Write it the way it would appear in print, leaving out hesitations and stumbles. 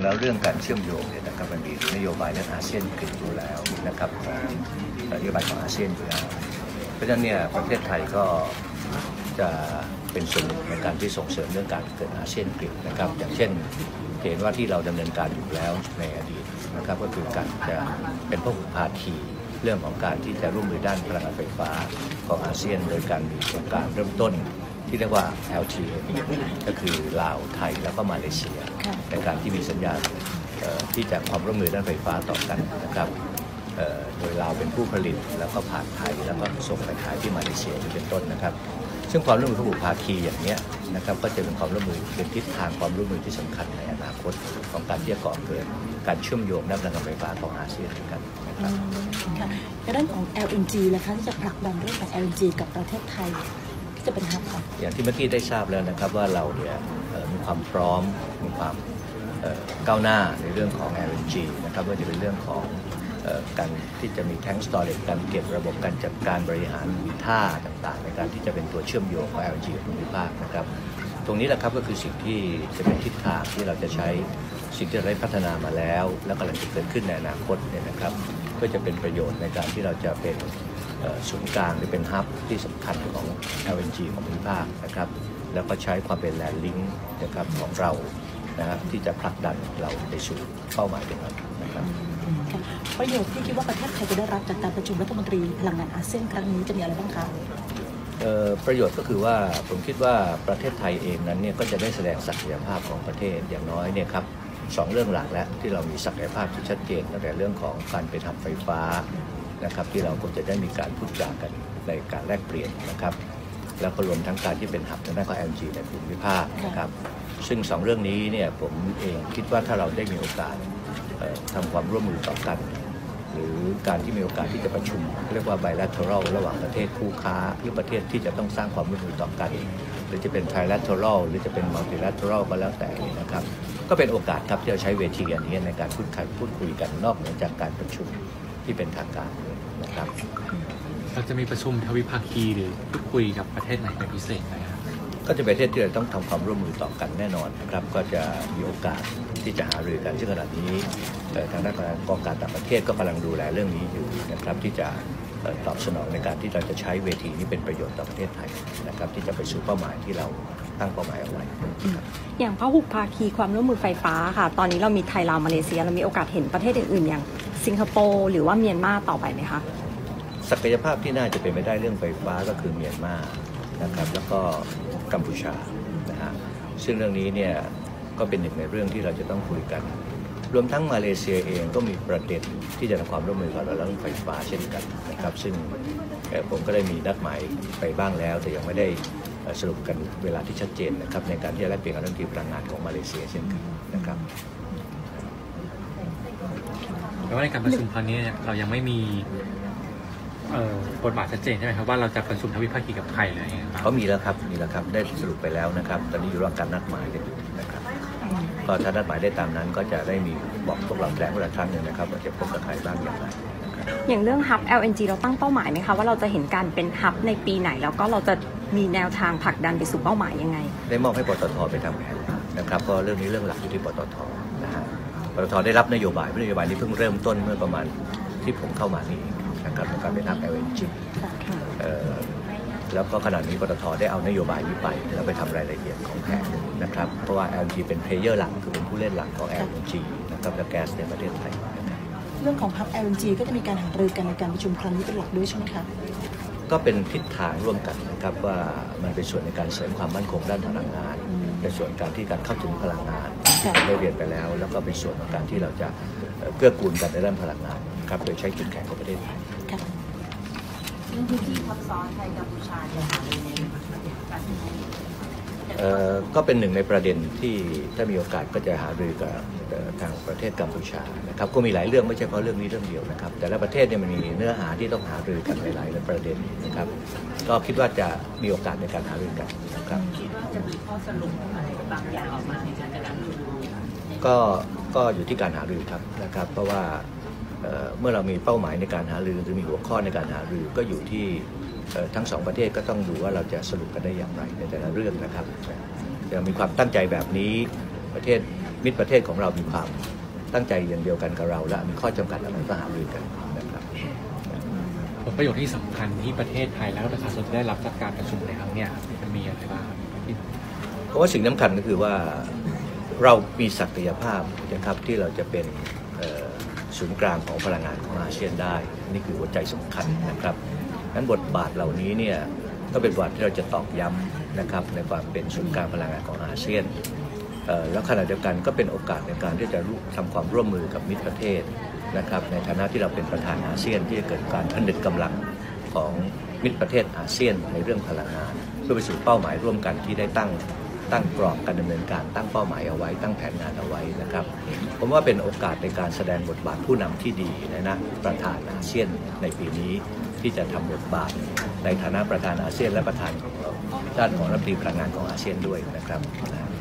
งแล้วเรื่องการเชื่อมโยงเนี่ยนะครับมันมีนโยบายเรื่องอาเซียนกลิ่นอยู่แล้วนะครับนโยบายของอาเซียนอยู่แล้วเพราะฉะนั้นเนี่ยประเทศไทยก็จะเป็นส่วนหนึ่งในการที่ส่งเสริมเรื่องการเกิดอาเซียนกลิ่นนะครับอย่างเช่นเห็นว่าที่เราดำเนินการอยู่แล้วในอดีตนะครับก็คือการจะเป็นพหุภาคีเรื่องของการที่จะร่วมมือด้านพลังงานไฟฟ้าของอาเซียนโดยการมีโครงการเริ่มต้นที่เรียกว่า LTA ก็คือลาวไทยแล้วก็มาเลเซียในการที่มีสัญญาที่จะความร่วมมือด้านไฟฟ้าต่อกันนะครับโดยลาวเป็นผู้ผลิตแล้วก็ผ่านไทยแล้วก็ส่งไปขายที่มาเลเซียเป็นต้นนะครับซึ่งความร่วมมือพหุภาคีอย่างนี้นะครับก็จะเป็นความร่วมมือเป็นทิศทางความร่วมมือที่สำคัญในอนาคตของการที่จะก่อเกิดการเชื่อมโยงด้านพลังงานไฟฟ้าของอาเซียนกันนะครับในเรื่องของ LNG นะคะที่จะผลักดันเรื่องของ LNG กับประเทศไทยที่จะเป็นฮับค่ะอย่างที่เมื่อกี้ได้ทราบแล้วนะครับว่าเราเนี่ยมีความพร้อมมีความก้าวหน้าในเรื่องของ LNG นะครับว่าจะเป็นเรื่องของการที่จะมีแทงก์สตอเรจการเก็บระบบการจัดการบริหารมีท่าต่างๆในการที่จะเป็นตัวเชื่อมโยงของ LNG กับภูมิภาคนะครับตรงนี้แหละครับก็คือสิ่งที่จะเป็นทิศทางที่เราจะใช้สิ่งที่เราได้พัฒนามาแล้วแล้วกำลังจะเกิดขึ้นในอนาคตเนี่ยนะครับก็จะเป็นประโยชน์ในการที่เราจะเป็นศูนย์กลางหรือเป็นฮับที่สำคัญของ LNG ของภูมิภาคนะครับแล้วก็ใช้ความเป็นแลนด์ลิงก์นะครับของเรานะครับที่จะผลักดันเราไปสู่เป้าหมายตรงนั้นนะครับประโยชน์ที่คิดว่าประเทศไทยจะได้รับจากการประชุมรัฐมนตรีพลังงานอาเซียนครั้งนี้จะมีอะไรบ้างคะประโยชน์ก็คือว่าผมคิดว่าประเทศไทยเองนั้นเนี่ยก็จะได้แสดงศักยภาพของประเทศอย่างน้อยเนี่ยครับ2 เรื่องหลักแล้วที่เรามีศักยภาพที่ชัดเจนตั้งแต่เรื่องของการเป็นหับไฟฟ้านะครับที่เราคงจะได้มีการพูดจากันในการแลกเปลี่ยนนะครับแล้วก็รวมทั้งการที่เป็นหับทางด้านของ LNG ในภูมิภาคนะครับซึ่ง2 เรื่องนี้เนี่ยผมเองคิดว่าถ้าเราได้มีโอกาสทำความร่วมมือต่อกันหรือการที่มีโอกาสที่จะประชุมเรียกว่า bilateral ระหว่างประเทศคู่ค้าหรือประเทศที่จะต้องสร้างความร่วมมือต่อกันหรือจะเป็น trilateral หรือจะเป็น multilateral ก็แล้วแต่นะครับก็เป็นโอกาสครับที่จะใช้เวทีอย่างนี้ในการพูดคุยกันนอกเหนือจากการประชุมที่เป็นทางการนะครับเราจะมีประชุมทวิภาคีหรือพูดคุยกับประเทศไหนเป็นพิเศษไหมครับก็จะเป็นประเทศที่เราต้องทำความร่วมมือต่อกันแน่นอนนะครับก็จะมีโอกาสที่จะหารือกันซึ่งขณะนี้ทางด้านกองการต่างประเทศก็กำลังดูแลเรื่องนี้อยู่นะครับที่จะตอบสนองในการที่เราจะใช้เวทีนี้เป็นประโยชน์ต่อประเทศไทยนะครับที่จะไปสู่เป้าหมายที่เราตั้งเป้าหมายเอาไว้อย่างพหุภาคีความร่วมมือไฟฟ้าค่ะตอนนี้เรามีไทยลาวมาเลเซียเรามีโอกาสเห็นประเทศอื่นๆอย่างสิงคโปร์หรือว่าเมียนมาต่อไปไหมคะศักยภาพที่น่าจะเป็นไปได้เรื่องไฟฟ้าก็คือเมียนมานะครับแล้วก็กัมพูชานะฮะซึ่งเรื่องนี้เนี่ยก็เป็นหนึ่งในเรื่องที่เราจะต้องคุยกันรวมทั้งมาเลเซียเองก็มีประเด็นที่จะทำความร่วมมือกับเราเรื่องไฟฟ้าเช่นกันนะครับซึ่งผมก็ได้มีนัดหมายไปบ้างแล้วแต่ยังไม่ได้สรุปกันเวลาที่ชัดเจนนะครับในการที่จะแลกเปลี่ยนกับเรื่องที่พลังงานของมาเลเซียเช่นกันนะครับแต่ว่าในการประชุมครั้งนี้เรายังไม่มีบทบาทชัดเจนใช่ไหมครับว่าเราจะประชุมทวิภาคีกับใครอะไรอย่างเงี้ยเขามีแล้วครับได้สรุปไปแล้วนะครับตอนนี้อยู่ระหว่างการนัดหมายกันอยู่นะครับก็ถ้านัดหมายได้ตามนั้นก็จะได้มีบอกพวกเราแถลงเวลาครั้งหนึ่งนะครับว่าจะพบกับใครบ้างอย่างไรอย่างเรื่องฮับ LNG เราตั้งเป้าหมายไหมคะว่าเราจะเห็นการเป็นฮับในปีไหนแล้วก็เราจะมีแนวทางผลักดันไปสู่เป้าหมายยังไงได้มอบให้ปตทไปทำแผนนะครับเพราะเรื่องนี้เรื่องหลักอยู่ที่ปตทนะฮะปตทได้รับนโยบายนี้เพิ่งเริ่มต้นเมื่อประมาณที่ผมเข้ามานี่นะครับในการเป็นฮับ LNG แล้วก็ขณะนี้ปตทได้เอานโยบายนี้ไปแล้วไปทำรายละเอียดของแผนนะครับเพราะว่า LNG เป็นเพลเยอร์หลักคือเป็นผู้เล่นหลักของ LNG นะครับและแก๊สในประเทศไทยเรื่องของฮับ LNG ก็จะมีการหารือกันในการประชุมครั้งนี้เป็นหลักด้วยใช่ไหมคะก็เป็นทิศทางร่วมกันนะครับว่ามันเป็นส่วนในการเสริมความมั่นคงด้านพลังงานในส่วนการที่การเข้าถึงพลังงานได้เรียนไปแล้วแล้วก็เป็นส่วนของการที่เราจะเกื้อกูลกันในด้านพลังงานครับโดยใช้จุดแข็งของประเทศไทยเรื่องพื้นที่ทับซ้อนไทยกัมพูชาเนี่ยก็เป็นหนึ่งในประเด็นที่ถ้ามีโอกาสก็จะหารือกับทางประเทศกัมพูชานะครับก็มีหลายเรื่องไม่ใช่เพราะเรื่องนี้เรื่องเดียวนะครับแต่ละประเทศเนี่ยมันมีเนื้อหาที่ต้องหารือกันหลายๆประเด็นนะครับก็คิดว่าจะมีโอกาสในการหารือกันนะครับคิดว่าจะมีข้อสรุปอะไรบางอย่างออกมาในการหารือก็อยู่ที่การหารือครับนะครับเพราะว่าเมื่อเรามีเป้าหมายในการหารือหรือมีหัวข้อในการหารือก็อยู่ที่ทั้ง2ประเทศก็ต้องดูว่าเราจะสรุปกันได้อย่างไรในแต่ละเรื่องนะครับจะมีความตั้งใจแบบนี้ประเทศมิตรประเทศของเรามีความตั้งใจอย่างเดียวกันกับเราและมีข้อจำกัดอะไรก็หารือกันนะครับผลประโยชน์ที่สำคัญที่ประเทศไทยและประชาชนจะได้รับจากการประชุมในครั้งเนี้ยมันมีอะไรบ้างที่เพราะว่าสิ่งสำคัญก็คือว่าเรามีศักยภาพนะครับที่เราจะเป็นศูนย์กลางของพลังงานของอาเซียนได้นี่คือหัวใจสำคัญนะครับนั้นบทบาทเหล่านี้เนี่ยก็เป็นบทบาทที่เราจะตอกย้ำนะครับในความเป็นศูนย์กลางพลังงานของอาเซียนแล้วขณะเดียวกันก็เป็นโอกาสในการที่จะทำความร่วมมือกับมิตรประเทศนะครับในฐานะที่เราเป็นประธานอาเซียนที่จะเกิดการผนึกกำลังของมิตรประเทศอาเซียนในเรื่องพลังงานเพื่อไปสู่เป้าหมายร่วมกันที่ได้ตั้งกรอบการดำเนินการตั้งเป้าหมายเอาไว้ตั้งแผนงานเอาไว้นะครับผมว่าเป็นโอกาสในการแสดงบทบาทผู้นำที่ดีนะประธานอาเซียนในปีนี้ที่จะทำบทบาทในฐานะประธานอาเซียนและประธานด้านของรัฐมนตรีพลังงานของอาเซียนด้วยนะครับ